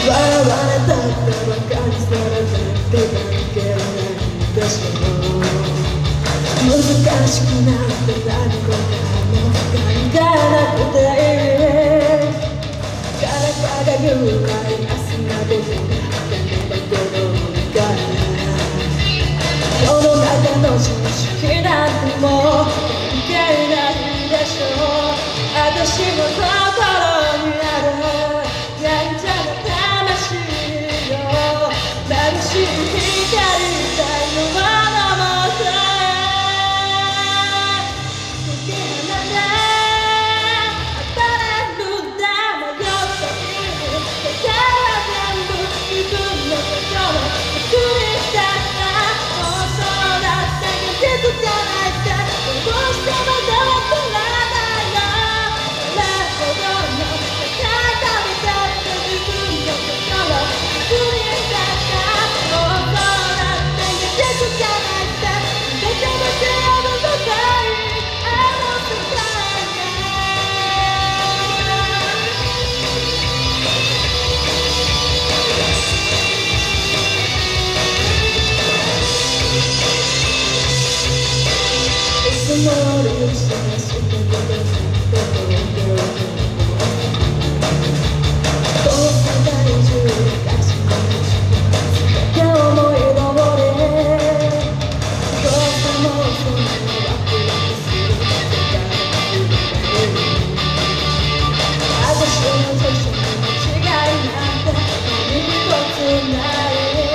笑われたって馬鹿にされてって関係ないでしょう。難しくなって何個かも考えなくていい。誰かが言うから明日までになってねだけど世の中の常識なんてもう関係ないでしょう。私の心にあるやんちゃな魂よ、眩しい光さえのままもさえ解き放て当たれるんだ迷った日に世界は全部自分の心作り出した妄想だって現実じゃないってどうしてもどうとらないの。それほどの世界旅だって自分の心作り出した妄想だって現実じゃないってめちゃめちゃの世界あの世界いつもよりしてしてくれてどうせ大丈夫だし今日思い通りどうせもうそんなワクワクする世界私の年の違いなんて何一つない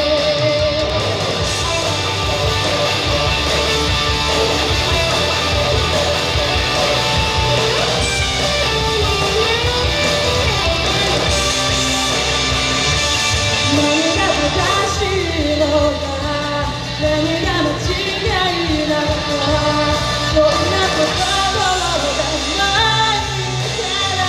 何が正しいのか何が間違いなのかそんなことがないから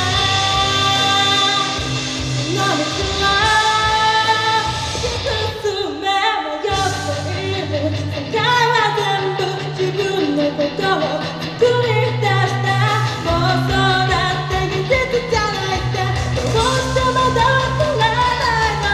この道は一つ目迷っている世界は全部自分のことを作り出した妄想だって現実じゃないってどうしてもどうとらないの。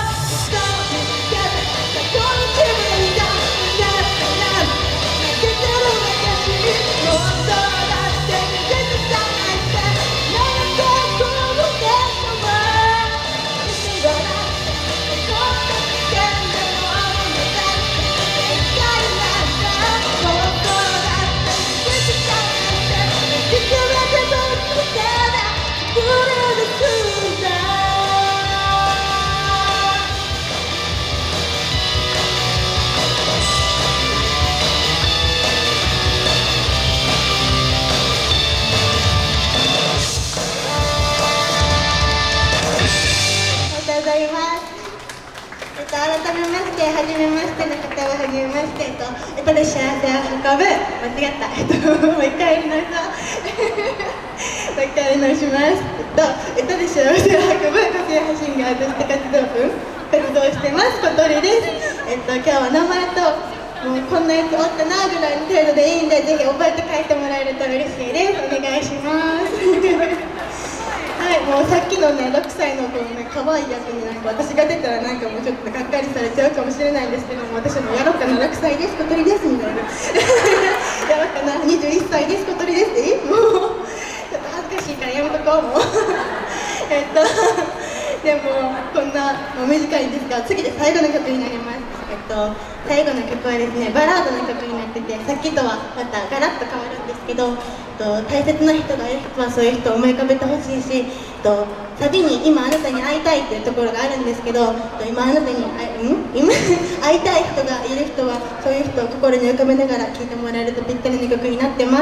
改めまして、はじめましての方ははじめまして、で幸せを運ぶ、間違った、もう一回やり直そうもう一回やり直します。で幸せを運ぶ個性派シンガーとして活動してます、小鳥です。今日は名前ともうこんなやつおったなぐらいの程度でいいんで、ぜひ覚えて書いてもらえると嬉しいです。お願いしますはい、もうさっきのね、6歳の子のね、可愛い役に私が出たらなんかもうちょっとがっかりされちゃうかもしれないんですけども、私もやろうかな、6歳です、小鳥ですみたいなやろうかな、21歳です、小鳥ですってもうちょっと恥ずかしいからやめとこうもうでもこんなもう短いんですが、次で最後の曲になります。最後の曲はですね、バラードの曲になってて、さっきとはまたガラッと変わるんですけど、大切な人がいる人はそういう人を思い浮かべてほしいし、サビに今あなたに会いたいっていうところがあるんですけど、今あなたに今会いたい人がいる人はそういう人を心に浮かべながら聴いてもらえるとぴったりの曲になってます。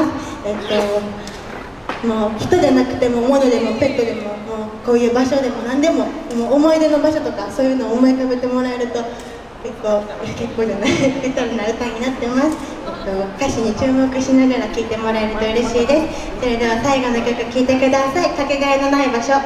もう人じゃなくても物でもペットでも、もうこういう場所でも何でも、もう思い出の場所とかそういうのを思い浮かべてもらえると結構じゃないぴったりな歌になってます。歌詞に注目しながら聴いてもらえると嬉しいです。それでは最後の曲聴いてください。かけがえのない場所。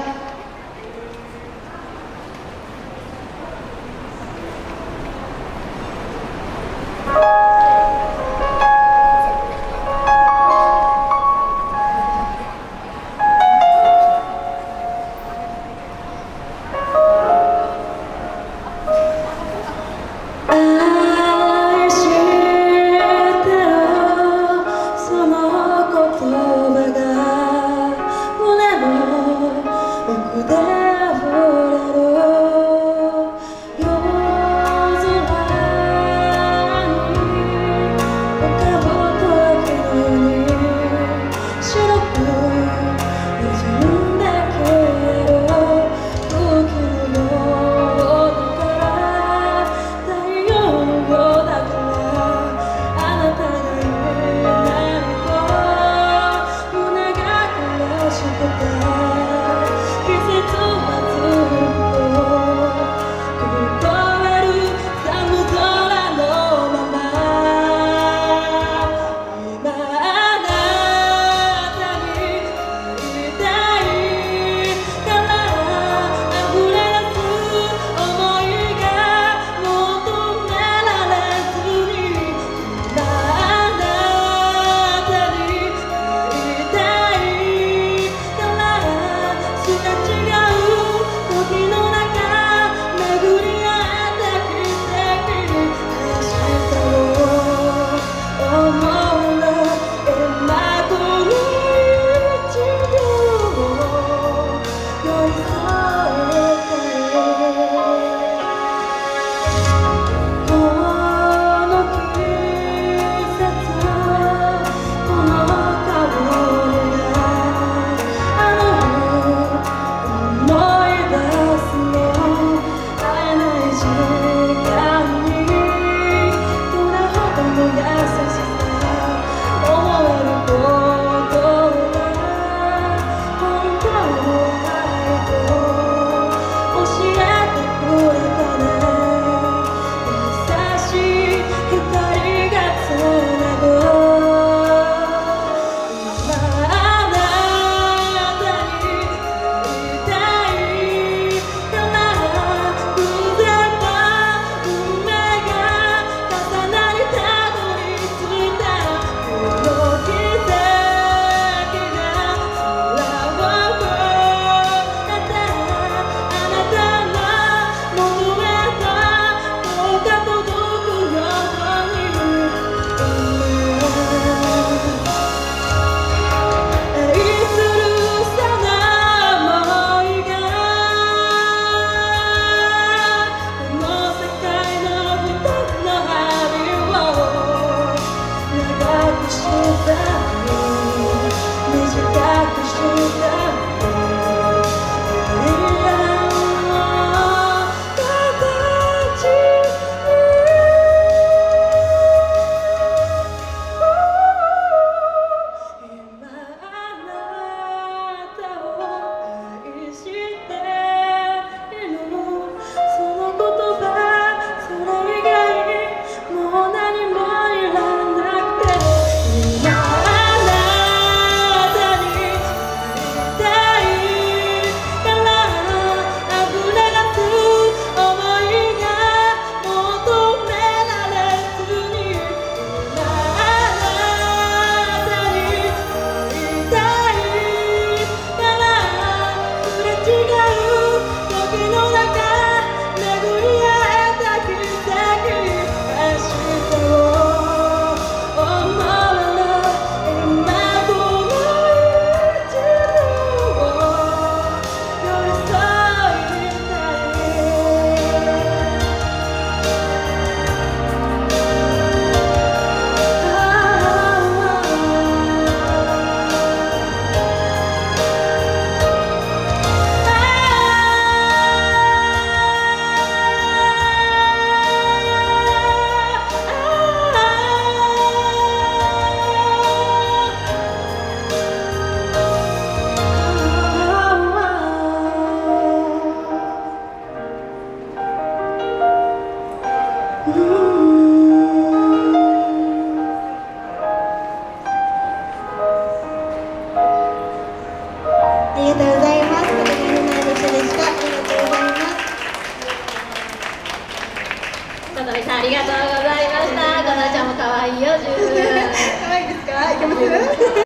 さんありがとうございました。かなちゃんも可愛いよ、十分。 可愛いですか？いけます？